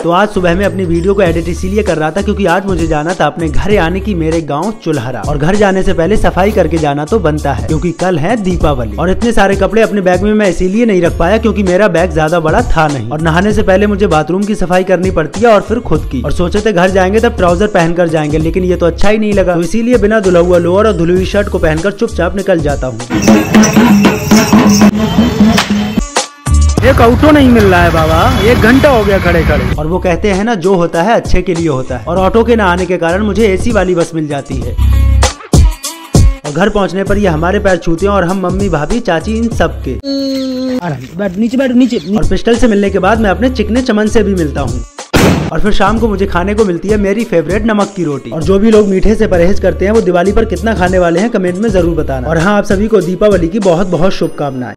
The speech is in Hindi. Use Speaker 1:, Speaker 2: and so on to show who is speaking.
Speaker 1: तो आज सुबह में अपनी वीडियो को एडिट इसीलिए कर रहा था क्योंकि आज मुझे जाना था अपने घर यानी कि मेरे गांव चुल्हरा। और घर जाने से पहले सफाई करके जाना तो बनता है क्योंकि कल है दीपावली। और इतने सारे कपड़े अपने बैग में मैं इसीलिए नहीं रख पाया क्योंकि मेरा बैग ज्यादा बड़ा था नहीं। और नहाने से पहले मुझे बाथरूम की सफाई करनी पड़ती है और फिर खुद की। और सोचे थे घर जाएंगे तब ट्राउजर पहनकर जाएंगे, लेकिन ये तो अच्छा ही नहीं लगा, तो इसीलिए बिना धुला हुआ लोअर और धुली हुई शर्ट को पहनकर चुपचाप निकल जाता हूँ। एक ऑटो नहीं मिल रहा है बाबा, 1 घंटा हो गया खड़े खड़े। और वो कहते हैं ना, जो होता है अच्छे के लिए होता है। और ऑटो के न आने के कारण मुझे एसी वाली बस मिल जाती है। और घर पहुंचने पर ये हमारे पैर छूते हैं और हम मम्मी भाभी चाची इन सब के। बैठ नीचे। और पिस्टल से मिलने के बाद मैं अपने चिकने चमन से भी मिलता हूँ। और फिर शाम को मुझे खाने को मिलती है मेरी फेवरेट नमक की रोटी। और जो भी लोग मीठे से परहेज करते हैं वो दिवाली पर कितना खाने वाले हैं कमेंट में जरूर बताना। और हाँ, आप सभी को दीपावली की बहुत बहुत शुभकामनाएं।